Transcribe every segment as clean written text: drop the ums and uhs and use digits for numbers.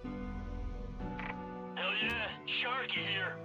Hell yeah, Sharky here.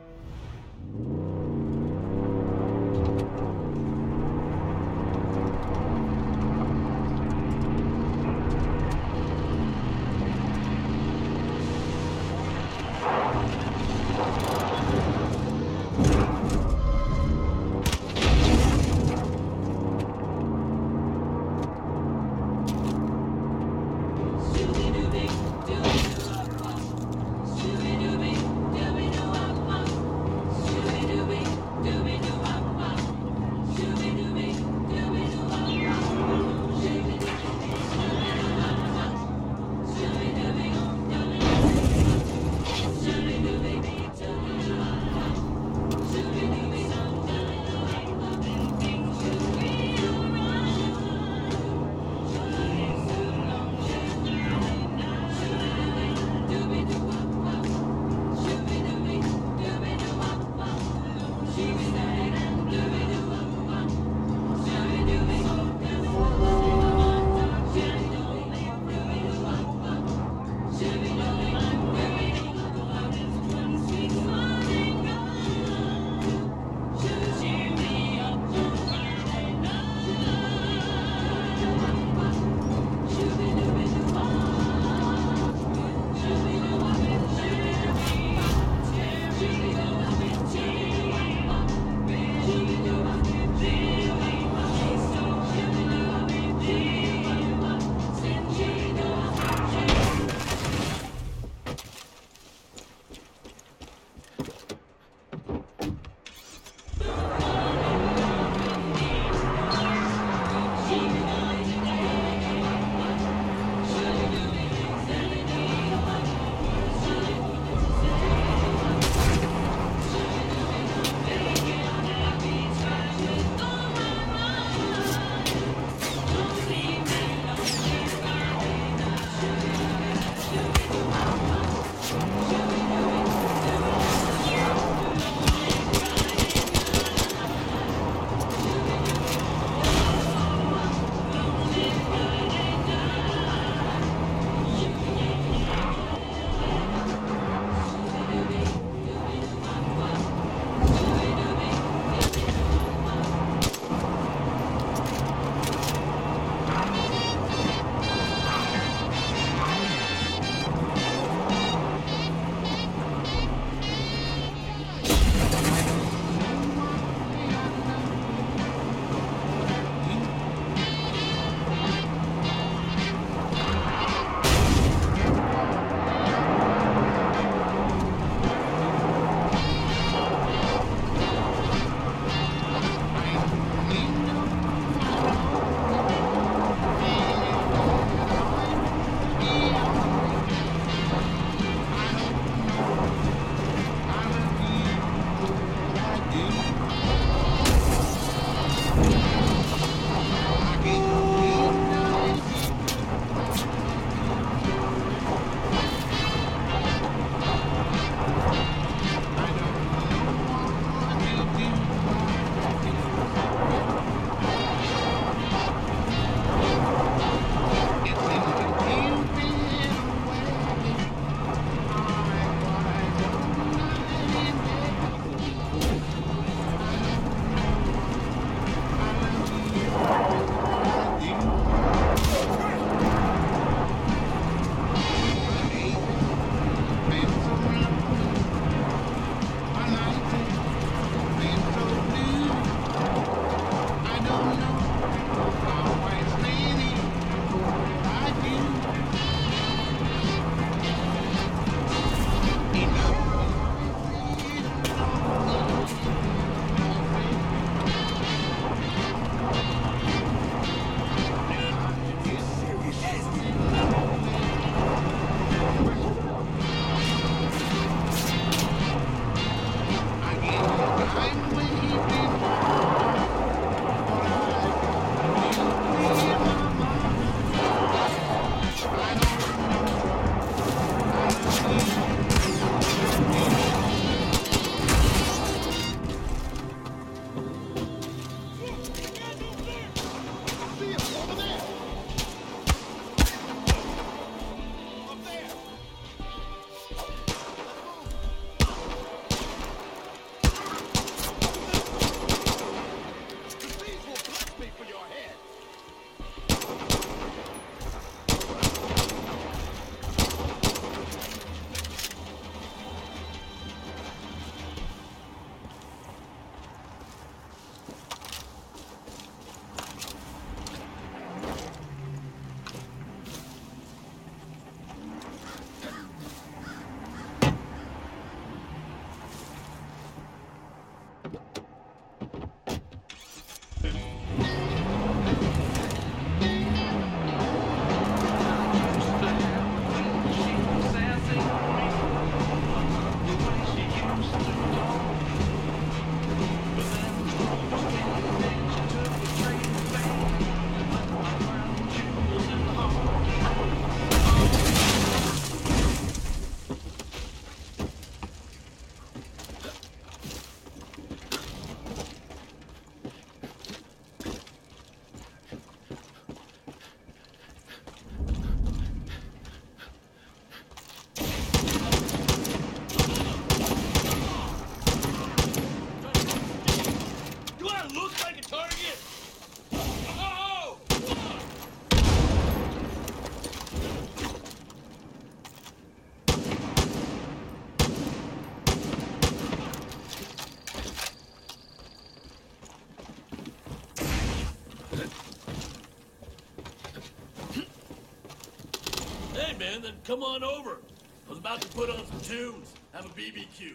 man, then come on over. I was about to put on some tunes, have a BBQ.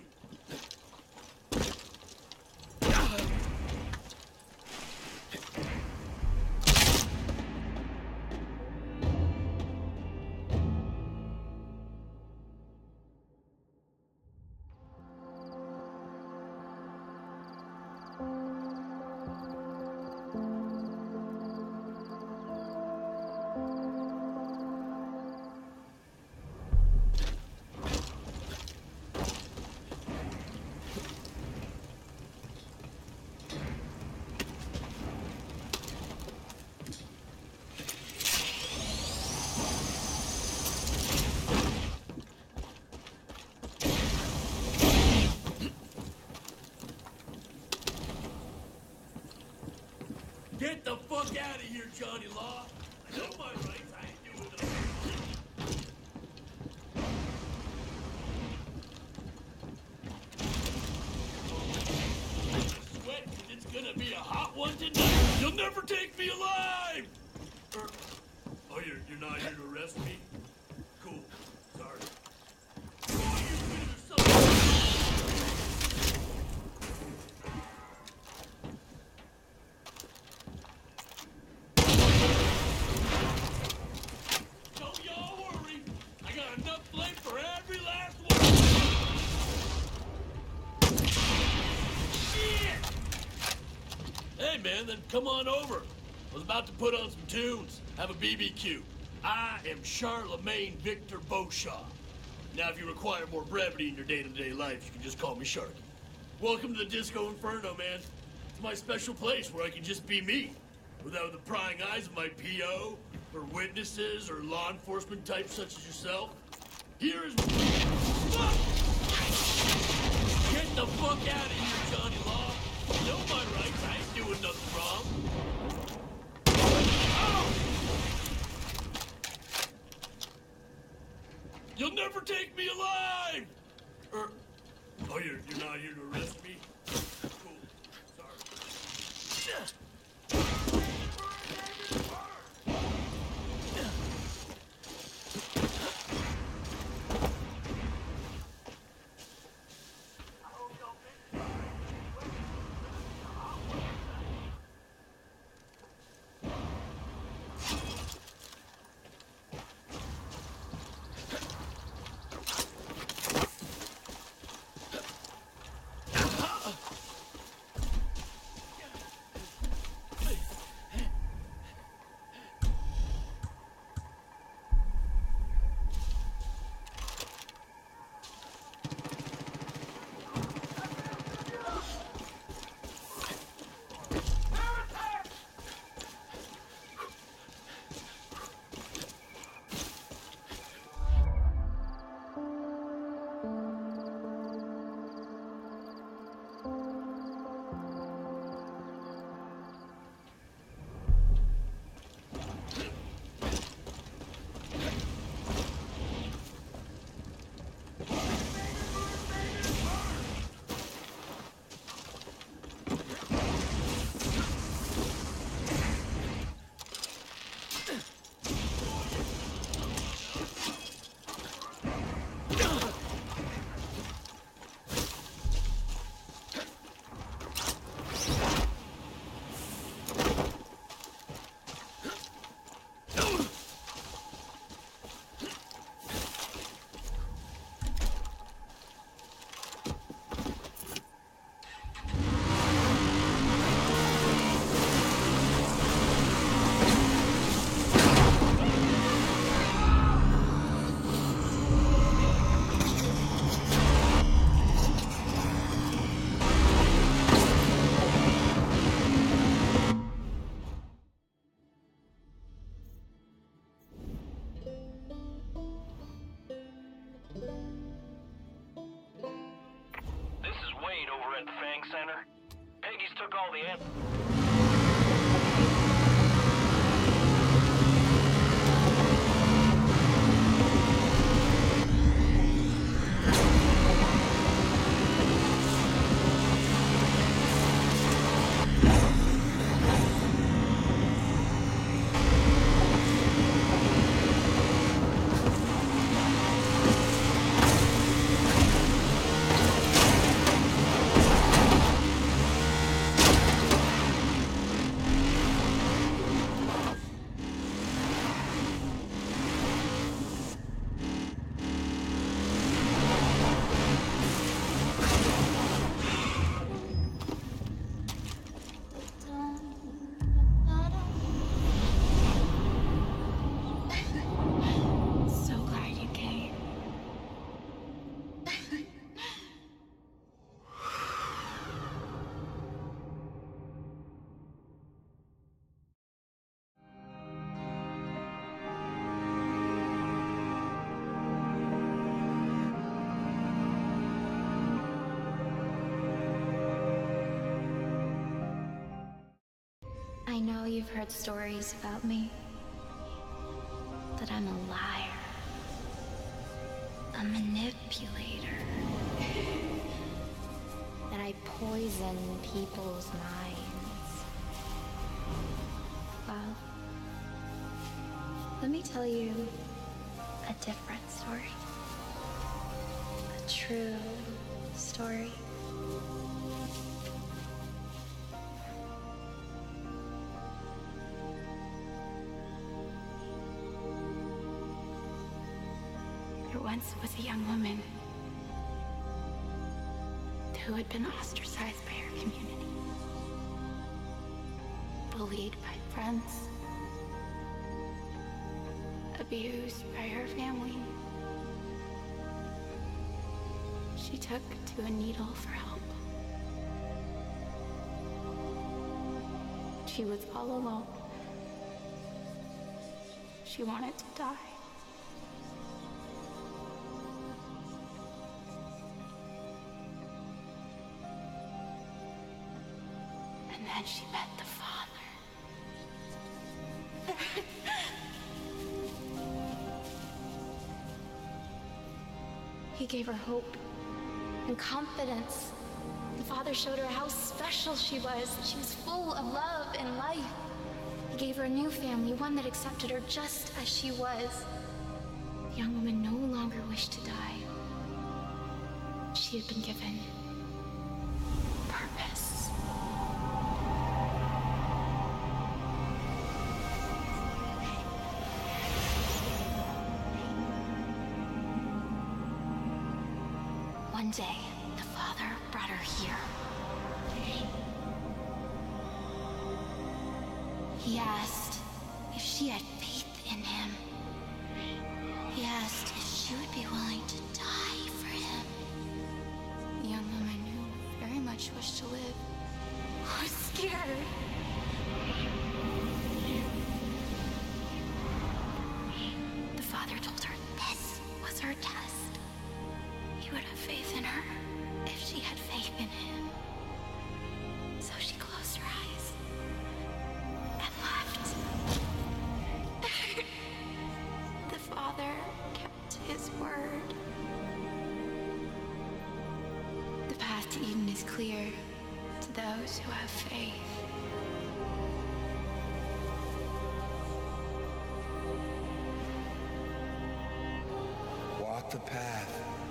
Get the fuck out of here, Johnny Law. I know my rights. I ain't doing nothing. I sweat, 'cause it's gonna be a hot one tonight. You'll never take me alive. Oh, you're not here to arrest me? Cool. Sorry. Oh, you bit of something. Hey man, then come on over. I was about to put on some tunes, have a BBQ. I am Charlemagne Victor Beauchamp. Now if you require more brevity in your day-to-day life, you can just call me Sharky. Welcome to the Disco Inferno, man. It's my special place where I can just be me, without the prying eyes of my PO, or witnesses, or law enforcement types such as yourself. Here is... Fuck! Get the fuck out of here, Johnny Law. I know my rights. I ain't doing nothing wrong. Ow! You'll never take me alive! Oh, you're not here to arrest me? Cool. Sorry. at the Fang Center. Peggy's took all the answers. I know you've heard stories about me. That I'm a liar. A manipulator. That I poison people's minds. Well, let me tell you a different story. A true story. There once was a young woman who had been ostracized by her community, bullied by friends, abused by her family. She took to a needle for help. She was all alone. She wanted to die. And then she met the Father. He gave her hope and confidence. The Father showed her how special she was. She was full of love and life. He gave her a new family, one that accepted her just as she was. The young woman no longer wished to die. She had been given purpose. One day, the Father brought her here. He asked if she had faith in him. He asked if she would be willing to die for him. The young woman who very much wished to live was scared. The Father told her this was her test. He would have faith in her if she had faith in him. So she closed her eyes and left. The Father kept his word. The path to Eden is clear to those who have faith. Walk the path.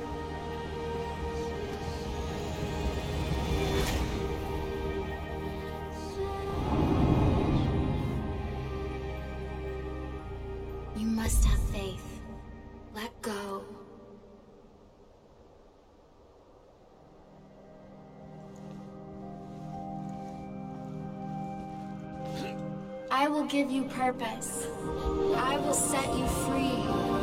You must have faith. Let go. I will give you purpose. I will set you free.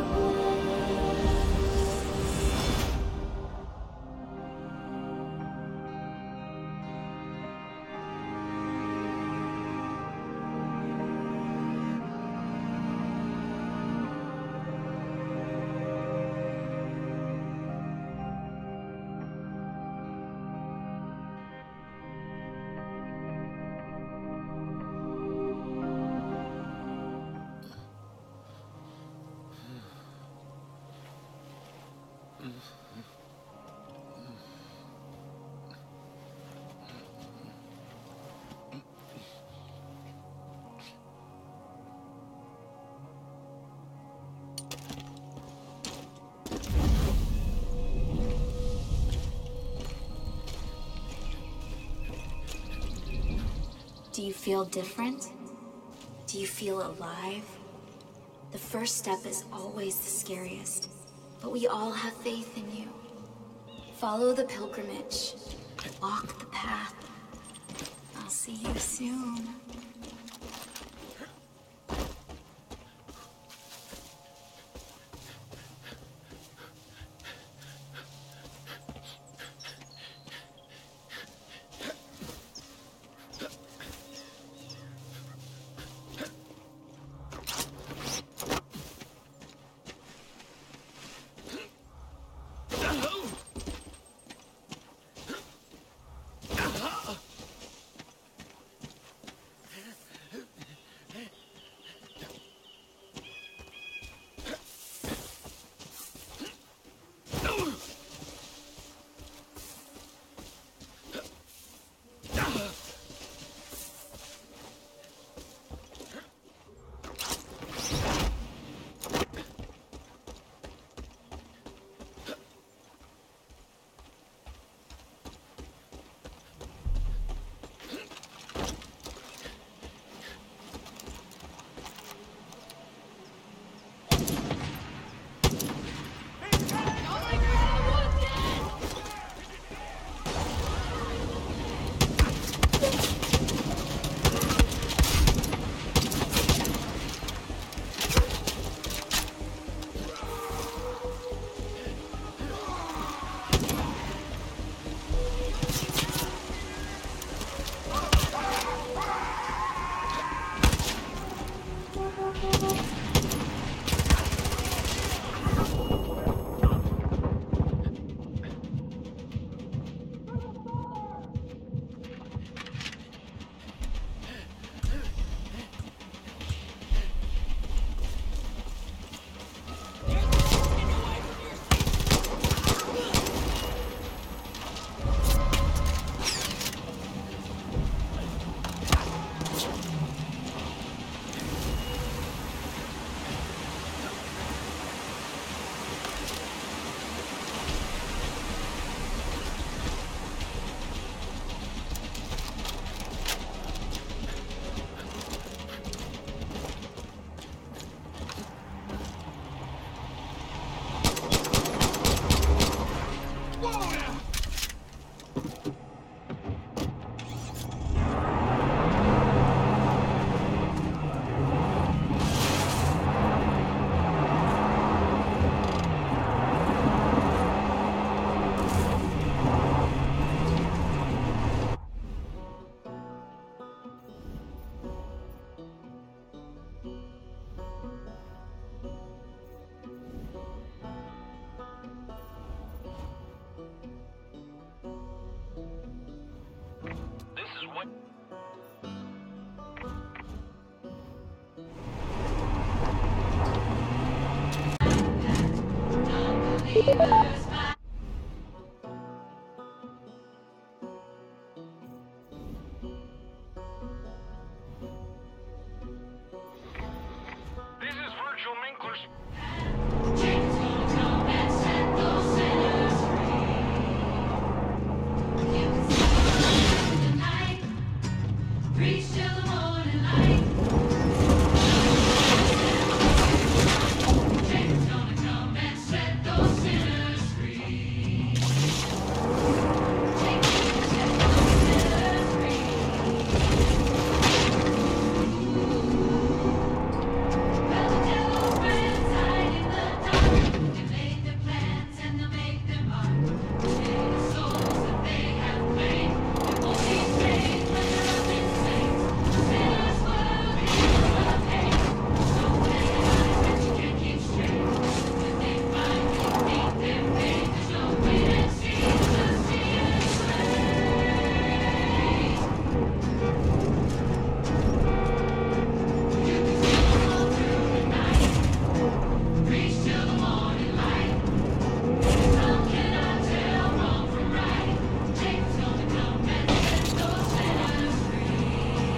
Do you feel different? Do you feel alive? The first step is always the scariest, but we all have faith in you. Follow the pilgrimage. Walk the path. I'll see you soon. This is Virgil Minkler's. Reach till the morning light. James gonna come and set those sinners free. James gonna set those sinners free. Well, the devil's friends hide in the dark. They made their plans and they'll make their mark. Take the souls that they have claimed. It won't be saved when they're up in flames. Sinners will be full of hate. So many lies that you can't keep straight. When they finally meet their fate, there's no wait and see. Just see it slay. You can see all through the night. Reach till the morning light. How can I tell wrong from right? James gonna come and set those sinners free.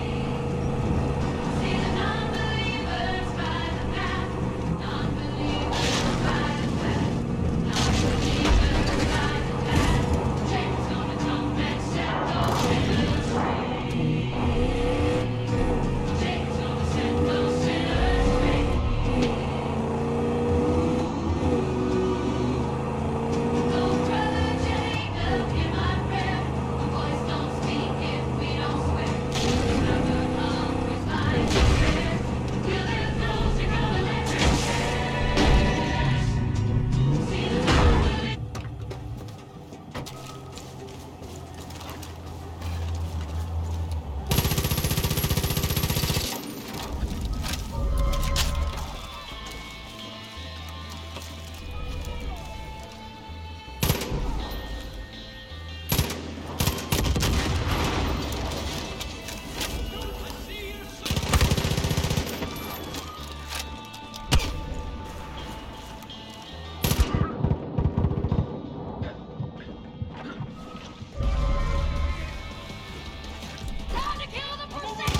See the non-believers by the path, non-believers by the path, non-believers by the path. James gonna come and set those sinners free. James gonna set those sinners free. Oh, brother Jacob, hear my prayer. A voice don't speak if we don't swear. Remember, hunger's mine to share. We'll live those who gonna let you share. See the non-believers. Time to kill the person!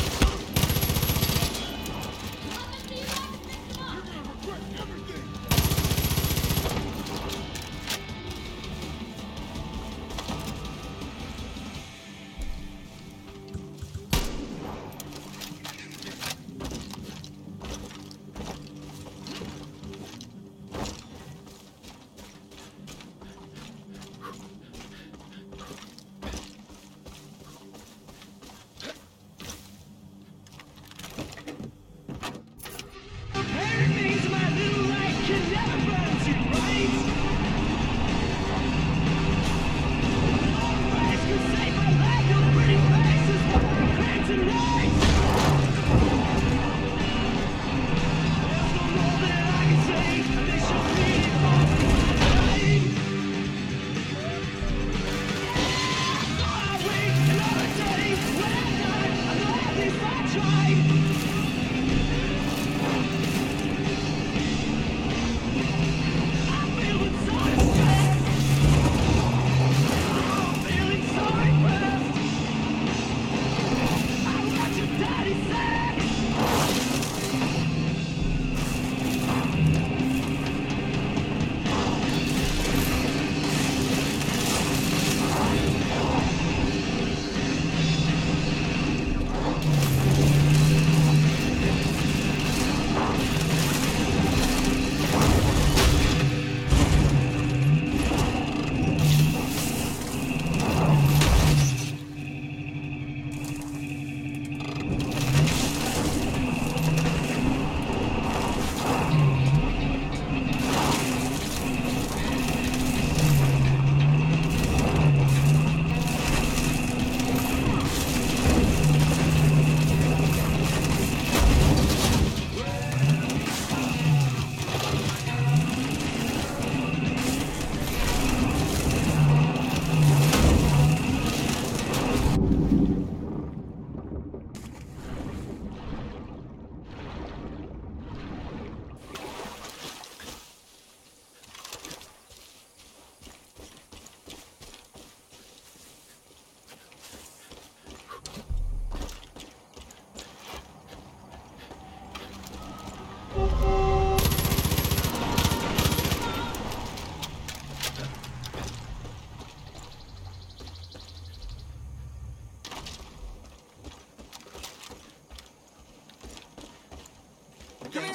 Come and see if I can fix them up. Everything's my little light can never burn too bright. Always could save my life. Your pretty face is what I'm clear tonight. There's no more that I can say. They show me all the right. So I wait another day. When I'm done, I know at least I tried. I feel the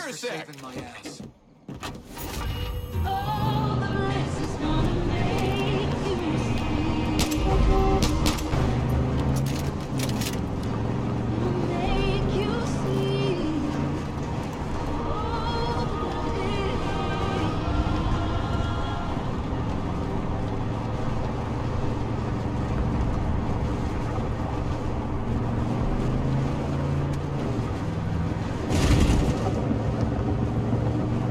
a sec. saving my ass. All the bliss is gonna make you see. Make you see. All the bliss.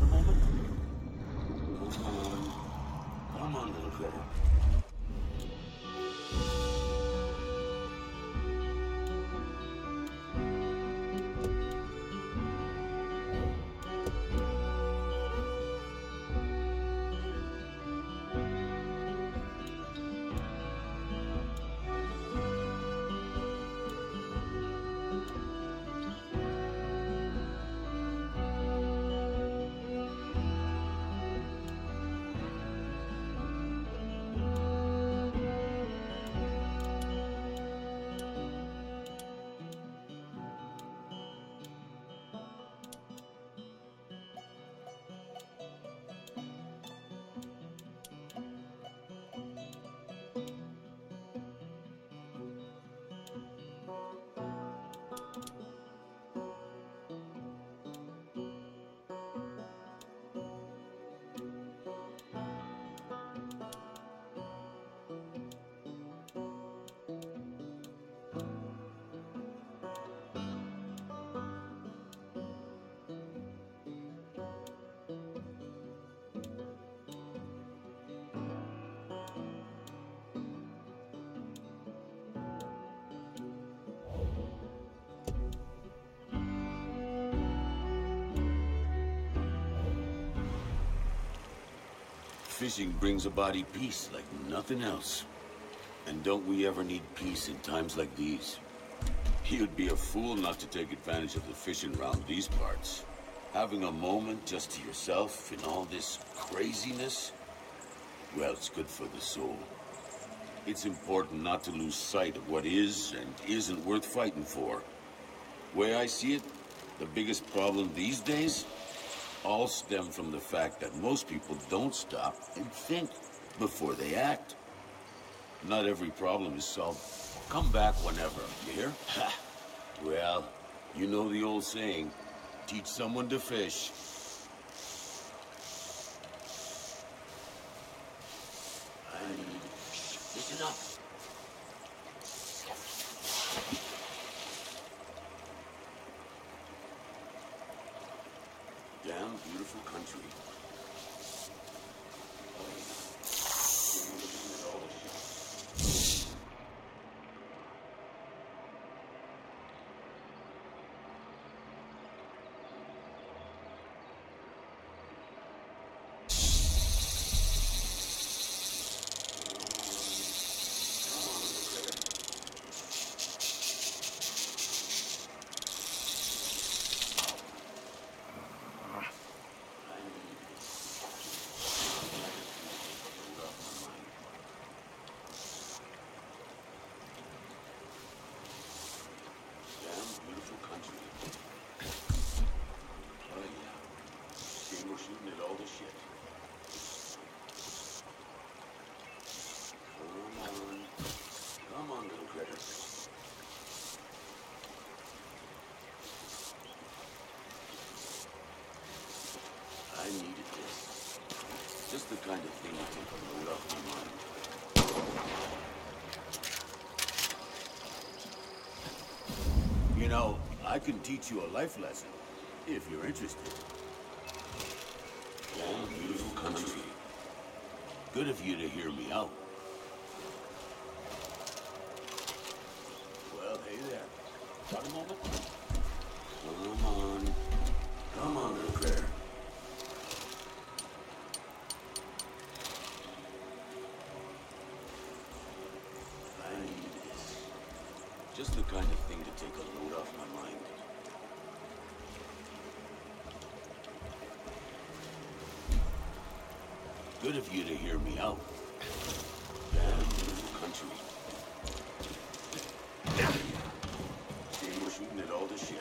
moment. Come on. Come on, little critter. Fishing brings a body peace like nothing else. And don't we ever need peace in times like these? You'd be a fool not to take advantage of the fishing round these parts. Having a moment just to yourself in all this craziness, well, it's good for the soul. It's important not to lose sight of what is and isn't worth fighting for. Way I see it, the biggest problem these days all stem from the fact that most people don't stop and think before they act. Not every problem is solved. Come back whenever, you hear? Ha. Well, you know the old saying, teach someone to fish. Listen up. Damn beautiful country. I needed this. Just the kind of thing to take a load off my mind. You know, I can teach you a life lesson, if you're interested. One beautiful country. Good of you to hear me out. Well, hey there. Got a moment? Come on. Come on, little critter. I need this. Just the kind of thing to take a load off my mind. Good of you to hear me out. Damn beautiful country. See, we're shooting at all the shit.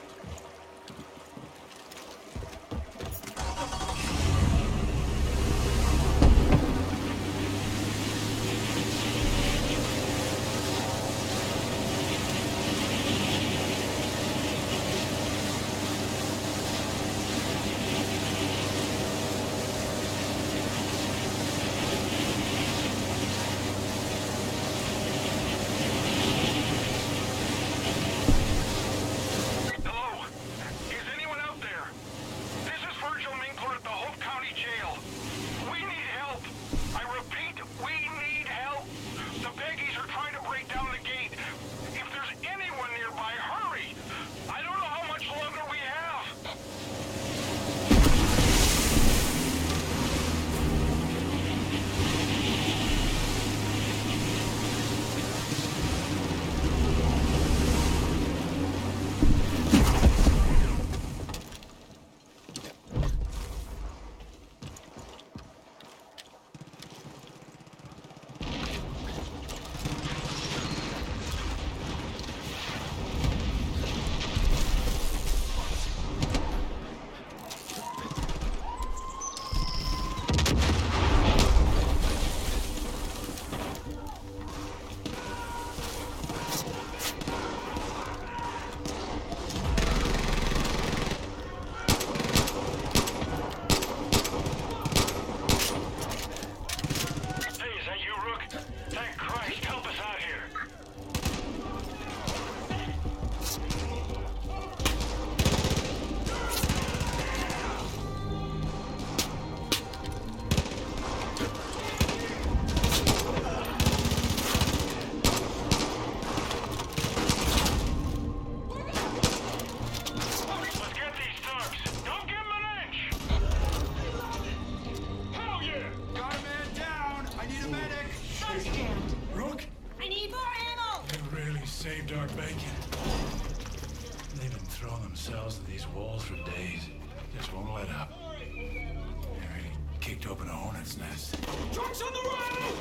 saved our bacon. They've been throwing themselves at these walls for days. Just won't let up. They really kicked open a hornet's nest. Trucks on the road!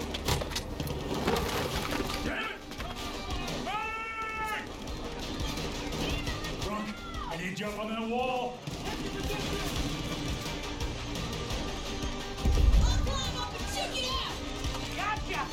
Damn it! Hey! Drunk, I need you up on that wall. Gotcha!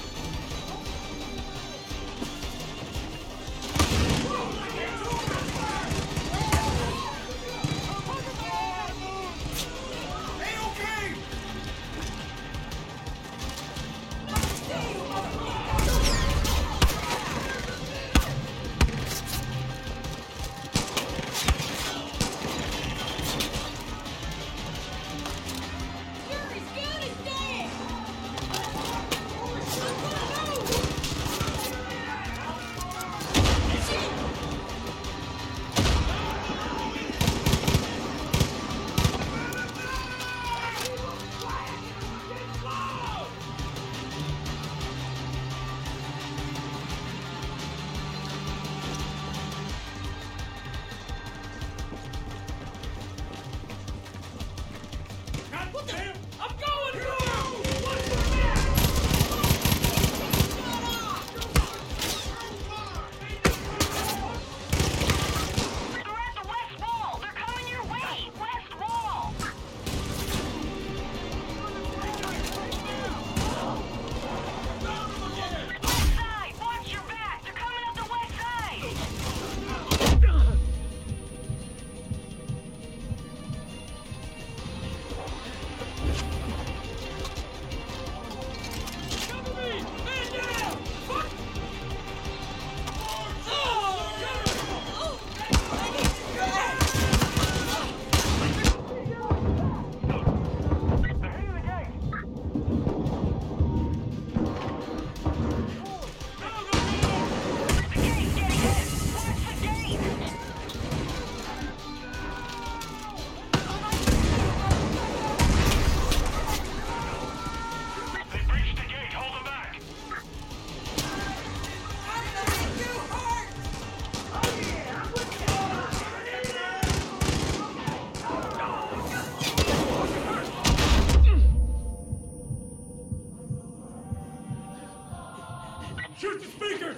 Shoot the speakers!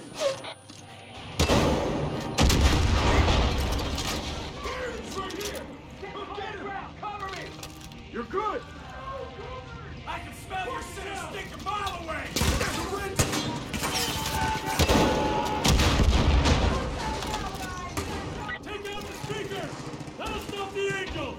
You're good! I can smell your scent stink a mile away! Take out the speakers! That'll stop the angels!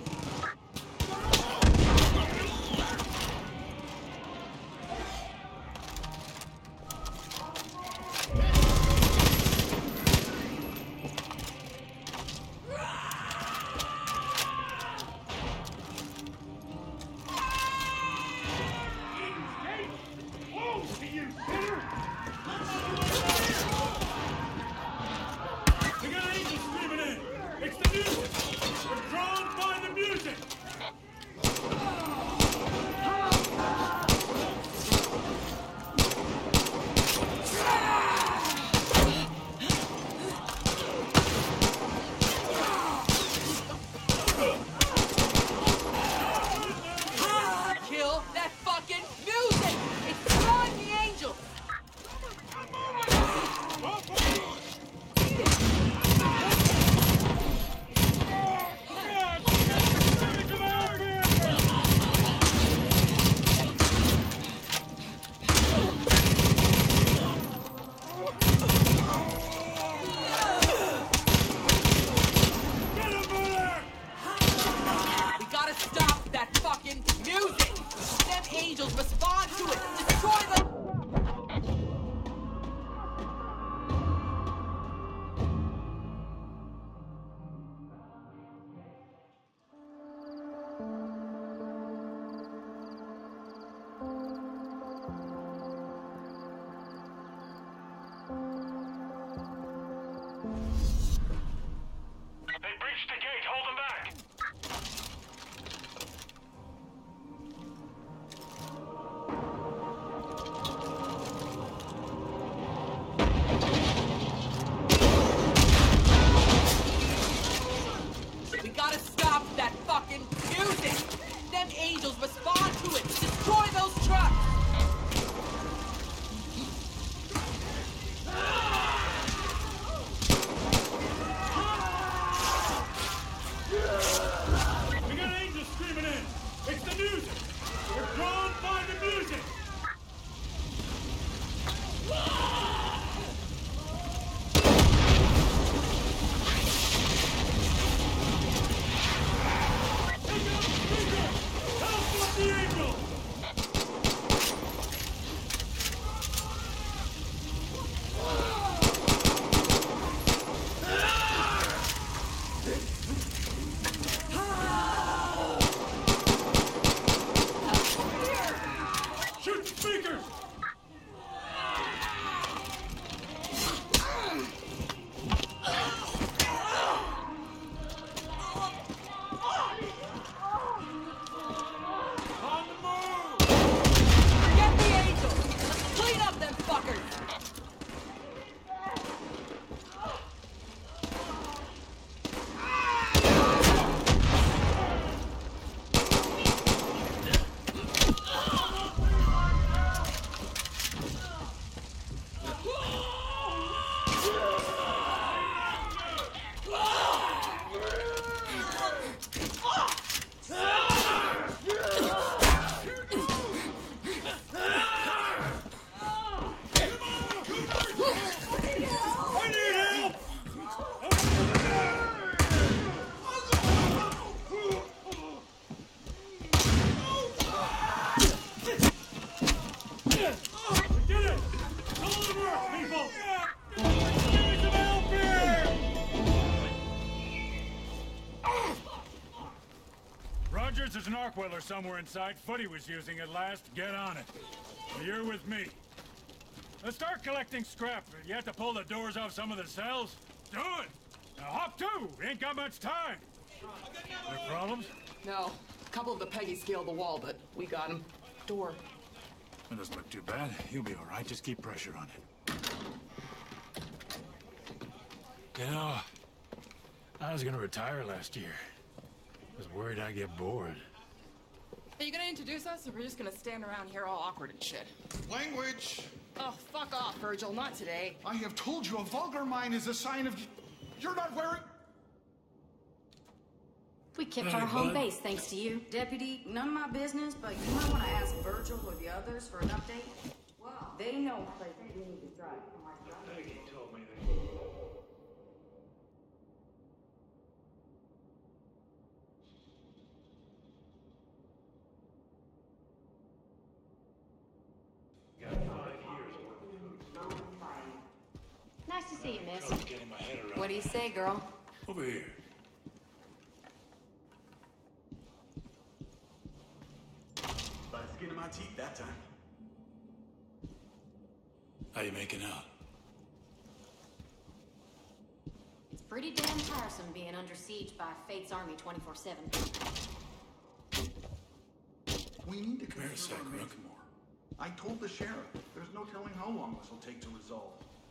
Woe to you, sinner! Potwiller somewhere inside. Footy was using it last. Get on it. You're with me. Let's start collecting scrap. You have to pull the doors off some of the cells? Do it! Now hop too! We ain't got much time! Any problems? No. A couple of the Peggies scaled the wall, but we got him. Door. That doesn't look too bad. You'll be all right. Just keep pressure on it. You know, I was gonna retire last year. Was worried I'd get bored. Are you gonna introduce us, or we're just gonna stand around here all awkward and shit? Language! Oh, fuck off, Virgil. Not today. I have told you a vulgar mind is a sign of... You're not wearing... We kept Hey, our home bud. base thanks to you. Deputy, none of my business, but you might want to ask Virgil or the others for an update. Wow. They know places we need to strike. Peggy told me that... Got 5 years worth of food. Nice to see you, miss. I was getting my head around. What do you say, girl? Over here. By the skin of my teeth that time. How you making out? It's pretty damn tiresome being under siege by Fate's army 24/7. We need to Come here a consider sec, our Rook. needs more. I told the sheriff. There's no telling how long this will take to resolve.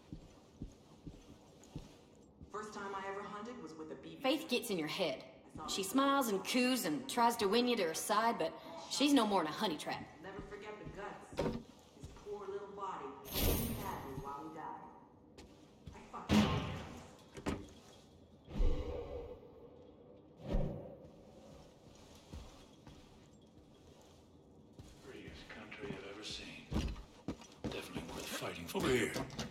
First time I ever hunted was with a BB. Faith gets in your head. She smiles and coos and tries to win you to her side, but she's no more than a honey trap. Never forget the guts. His poor little body. He had me while he died. I fucking love him. Freest country I've ever seen. Definitely worth fighting for. Over here.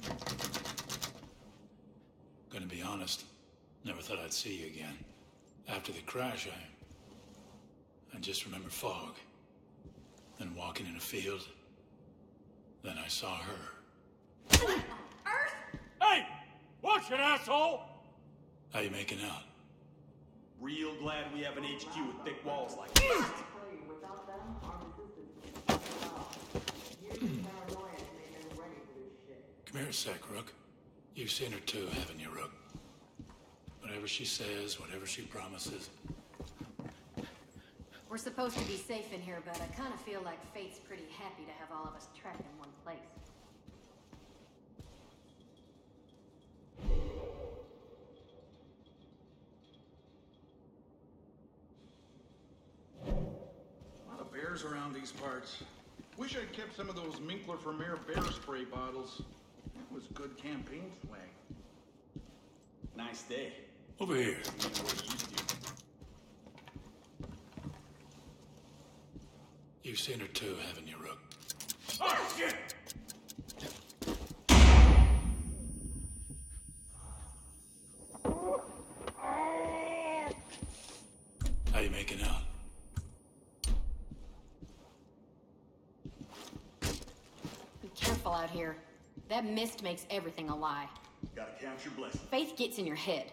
Gonna be honest, never thought I'd see you again. After the crash, I just remember fog. Then walking in a field. Then I saw her. Earth! Hey! Watch it, asshole! How you making out? Real glad we have an HQ with thick walls like this. Without them, our resistance is wow. Years of paranoia to make them ready for this shit. Come here a sec, Rook. You've seen her too, haven't you, Rook? Whatever she says, whatever she promises. We're supposed to be safe in here, but I kind of feel like Fate's pretty happy to have all of us trapped in one place. A lot of bears around these parts. Wish I'd kept some of those Minkler for Mayor bear spray bottles. That was good campaign swag. Nice day. Over here. You've seen her too, haven't you, Rook? Oh, shit! How you making out? Be careful out here. That mist makes everything a lie. Gotta count your blessings. Faith gets in your head.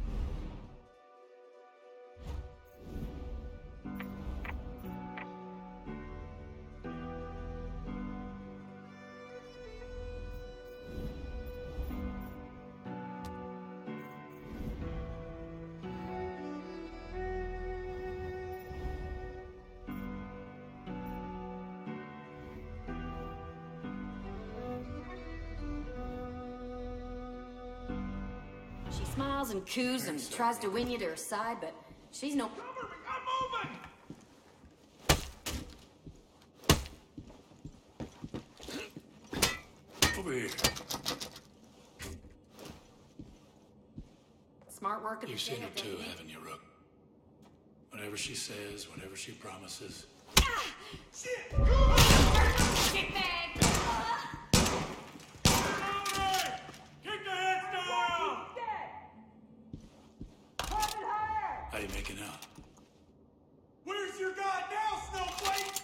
She smiles and coos and tries to win you to her side, but she's no... Cover me! I'm moving! Over here. Smart work at the You've seen her jail, too, Deputy. haven't you, Rook? Whatever she says, whatever she promises. Shit bag! Keep the heads down! How you making out? Where's your god now, Snowflake?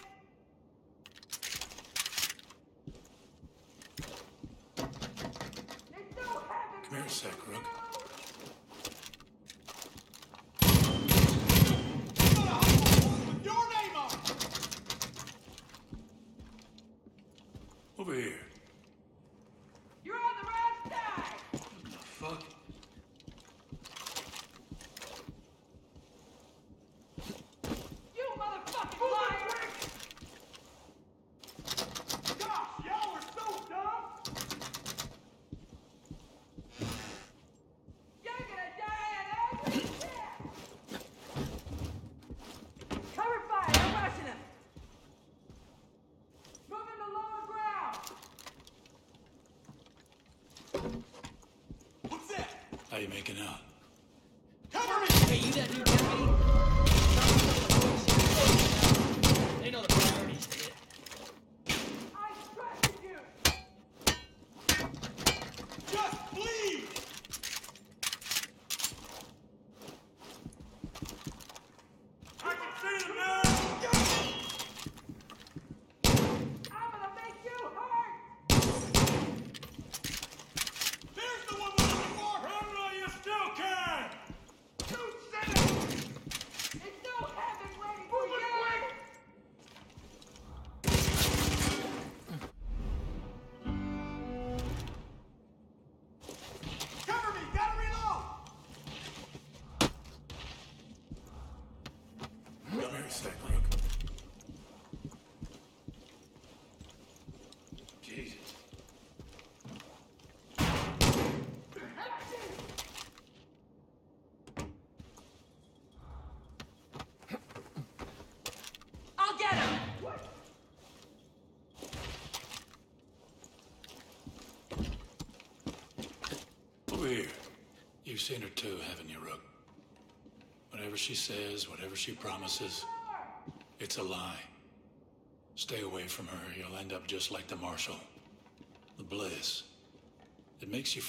Come here a sec, Rook. Your name on it! Over here. You're on the wrong side! What the fuck? You motherfucking liar! Gosh, y'all are so dumb! You're gonna die an ugly death! Cover fire, I'm rushing him! Moving to lower ground! What's that? How you making out? Cover me! Hey, you that new deputy? They know the priorities here. I trusted you! Just bleed! I can see them now! I'm gonna make you hurt! There's the one we're looking for! Run while you still can! You sinners! It's no heaven waiting for you! Cover me! Gotta reload! Come here a sec, Rook. Jesus. I'll get him! Over here. You've seen her too, haven't you, Rook? Whatever she says, whatever she promises, it's a lie. Stay away from her. You'll end up just like the Marshal. The Bliss. It makes you